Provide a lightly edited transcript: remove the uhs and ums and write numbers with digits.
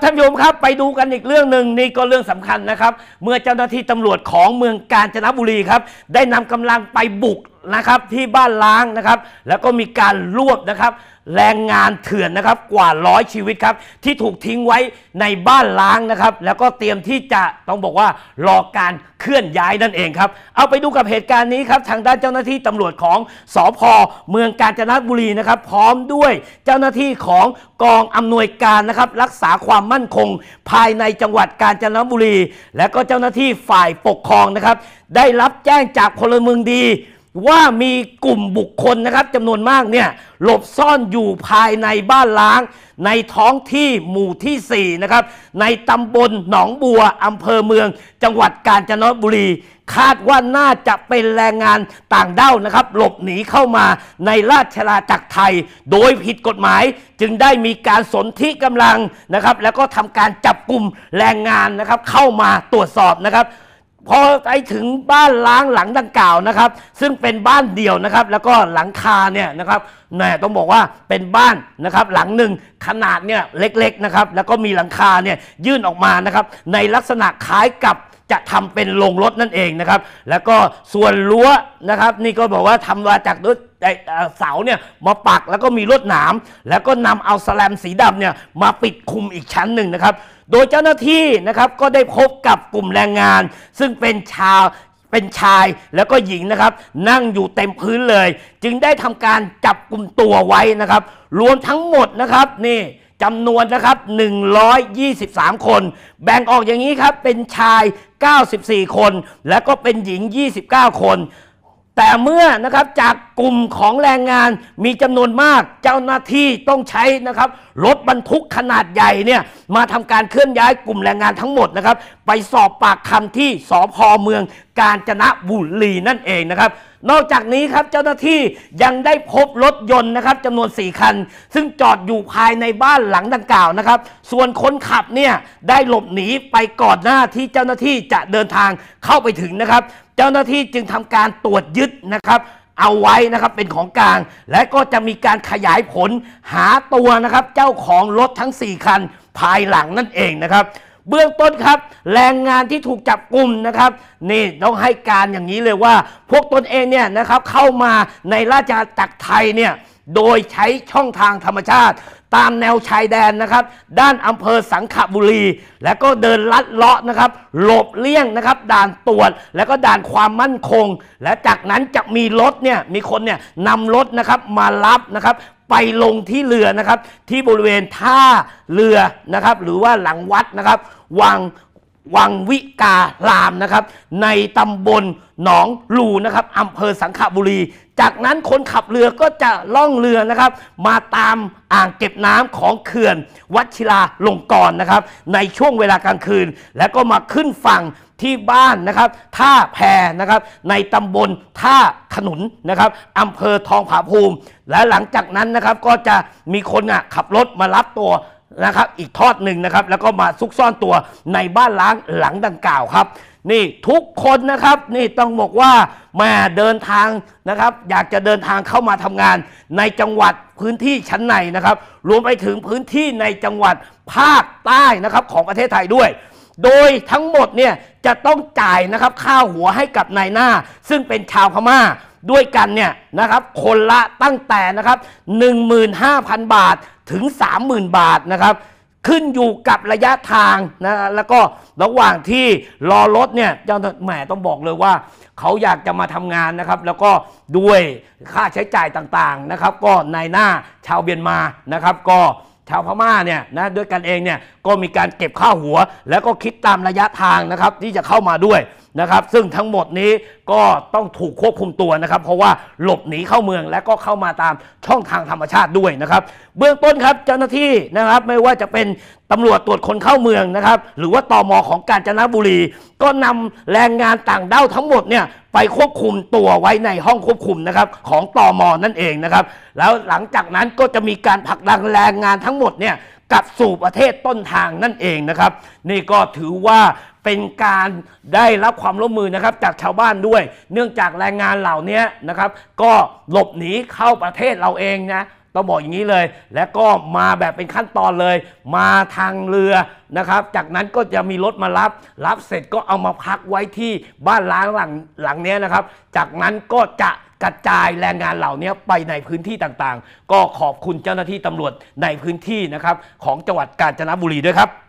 ท่านผู้ชมครับไปดูกันอีกเรื่องหนึ่งนี่ก็เรื่องสำคัญนะครับเมื่อเจ้าหน้าที่ตำรวจของเมืองกาญจนบุรีครับได้นำกำลังไปบุกนะครับที่บ้านล้างนะครับแล้วก็มีการรวบนะครับแรงงานเถื่อนนะครับกว่า100ชีวิตครับที่ถูกทิ้งไว้ในบ้านล้างนะครับแล้วก็เตรียมที่จะต้องบอกว่ารอการเคลื่อนย้ายนั่นเองครับเอาไปดูกับเหตุการณ์นี้ครับทางด้านเจ้าหน้าที่ตำรวจของสภ.เมืองกาญจนบุรีนะครับพร้อมด้วยเจ้าหน้าที่ของกองอำนวยการนะครับรักษาความมั่นคงภายในจังหวัดกาญจนบุรีและก็เจ้าหน้าที่ฝ่ายปกครองนะครับได้รับแจ้งจากพลเมืองดีว่ามีกลุ่มบุคคลนะครับจำนวนมากเนี่ยหลบซ่อนอยู่ภายในบ้านล้างในท้องที่หมู่ที่4นะครับในตำบลหนองบัวอำเภอเมืองจังหวัดกาญจนบุรีคาดว่าน่าจะเป็นแรงงานต่างด้าวนะครับหลบหนีเข้ามาในราชอาณาจักรไทยโดยผิดกฎหมายจึงได้มีการสนธิกำลังนะครับแล้วก็ทำการจับกลุ่มแรงงานนะครับเข้ามาตรวจสอบนะครับพอไปถึงบ้านล้างหลังดังกล่าวนะครับซึ่งเป็นบ้านเดี่ยวนะครับแล้วก็หลังคาเนี่ยนะครับต้องบอกว่าเป็นบ้านนะครับหลังหนึ่งขนาดเนี่ยเล็กๆนะครับแล้วก็มีหลังคาเนี่ยยื่นออกมานะครับในลักษณะคล้ายกับจะทำเป็นโรงรถนั่นเองนะครับแล้วก็ส่วนรั้วนะครับนี่ก็บอกว่าทำมาจากเสาเนี่ยมาปักแล้วก็มีลวดหนามแล้วก็นำเอาสแลมสีดำเนี่ยมาปิดคลุมอีกชั้นหนึ่งนะครับโดยเจ้าหน้าที่นะครับก็ได้พบกับกลุ่มแรงงานซึ่งเป็นชายแล้วก็หญิงนะครับนั่งอยู่เต็มพื้นเลยจึงได้ทำการจับกลุ่มตัวไว้นะครับรวมทั้งหมดนะครับนี่จำนวนนะครับ123คนแบ่งออกอย่างนี้ครับเป็นชาย94คนและก็เป็นหญิง29คนแต่เมื่อนะครับจากกลุ่มของแรงงานมีจำนวนมากเจ้าหน้าที่ต้องใช้นะครับรถบรรทุกขนาดใหญ่เนี่ยมาทำการเคลื่อนย้ายกลุ่มแรงงานทั้งหมดนะครับไปสอบปากคำที่สภ.เมืองกาญจนบุรีนั่นเองนะครับนอกจากนี้ครับเจ้าหน้าที่ยังได้พบรถยนต์นะครับจำนวน4คันซึ่งจอดอยู่ภายในบ้านหลังดังกล่าวนะครับส่วนคนขับเนี่ยได้หลบหนีไปก่อนหน้าที่เจ้าหน้าที่จะเดินทางเข้าไปถึงนะครับเจ้าหน้าที่จึงทำการตรวจยึดนะครับเอาไว้นะครับเป็นของกลางและก็จะมีการขยายผลหาตัวนะครับเจ้าของรถทั้ง4คันภายหลังนั่นเองนะครับเบื้องต้นครับแรงงานที่ถูกจับกุมนะครับนี่ต้องให้การอย่างนี้เลยว่าพวกตนเองเนี่ยนะครับเข้ามาในราชอาณาจักรไทยเนี่ยโดยใช้ช่องทางธรรมชาติตามแนวชายแดนนะครับด้านอำเภอสังขบุรีและก็เดินลัดเลาะนะครับหลบเลี่ยงนะครับด่านตรวจและก็ด่านความมั่นคงและจากนั้นจะมีรถเนี่ยมีคนเนี่ยนำรถนะครับมารับนะครับไปลงที่เรือนะครับที่บริเวณท่าเรือนะครับหรือว่าหลังวัดนะครับวังวิการามนะครับในตำบลหนองลูนะครับอำเภอสังขบุรีจากนั้นคนขับเรือก็จะล่องเรือนะครับมาตามอ่างเก็บน้ำของเขื่อนวชิราลงกรณ์นะครับในช่วงเวลากลางคืนแล้วก็มาขึ้นฝั่งที่บ้านนะครับท่าแพนะครับในตำบลท่าขนุนนะครับอำเภอทองผาภูมิและหลังจากนั้นนะครับก็จะมีคนขับรถมารับตัวนะครับอีกทอดหนึ่งนะครับแล้วก็มาซุกซ่อนตัวในบ้านล้างหลังดังกล่าวครับนี่ทุกคนนะครับนี่ต้องบอกว่ามาเดินทางนะครับอยากจะเดินทางเข้ามาทำงานในจังหวัดพื้นที่ชั้นในนะครับรวมไปถึงพื้นที่ในจังหวัดภาคใต้นะครับของประเทศไทยด้วยโดยทั้งหมดเนี่ยจะต้องจ่ายนะครับค่าหัวให้กับนายหน้าซึ่งเป็นชาวพม่าด้วยกันเนี่ยนะครับคนละตั้งแต่นะครับ 15,000 บาทถึง 30,000 บาทนะครับขึ้นอยู่กับระยะทางนะแล้วก็ระหว่างที่รอรถเนี่ยเจ้าแหมต้องบอกเลยว่าเขาอยากจะมาทำงานนะครับแล้วก็ด้วยค่าใช้จ่ายต่างๆนะครับก็นายหน้าชาวเมียนมานะครับก็ชาวพม่าเนี่ยนะด้วยกันเองเนี่ยก็มีการเก็บค่าหัวแล้วก็คิดตามระยะทางนะครับที่จะเข้ามาด้วยนะครับซึ่งทั้งหมดนี้ก็ต้องถูกควบคุมตัวนะครับเพราะว่าหลบหนีเข้าเมืองและก็เข้ามาตามช่องทางธรรมชาติด้วยนะครับเบื้องต้นครับเจ้าหน้าที่นะครับไม่ว่าจะเป็นตำรวจตรวจคนเข้าเมืองนะครับหรือว่าตม.ของกาญจนบุรีก็นำแรงงานต่างด้าวทั้งหมดเนี่ยไปควบคุมตัวไว้ในห้องควบคุมนะครับของตม.นั่นเองนะครับแล้วหลังจากนั้นก็จะมีการผลักดันแรงงานทั้งหมดเนี่ยกลับสู่ประเทศต้นทางนั่นเองนะครับนี่ก็ถือว่าเป็นการได้รับความร่วมมือนะครับจากชาวบ้านด้วยเนื่องจากแรงงานเหล่านี้นะครับก็หลบหนีเข้าประเทศเราเองนะต้องบอกอย่างนี้เลยและก็มาแบบเป็นขั้นตอนเลยมาทางเรือนะครับจากนั้นก็จะมีรถมารับเสร็จก็เอามาพักไว้ที่บ้านล้างหลังนี้นะครับจากนั้นก็จะกระจายแรงงานเหล่านี้ไปในพื้นที่ต่างๆก็ขอบคุณเจ้าหน้าที่ตำรวจในพื้นที่นะครับของจังหวัดกาญจนบุรีด้วยครับ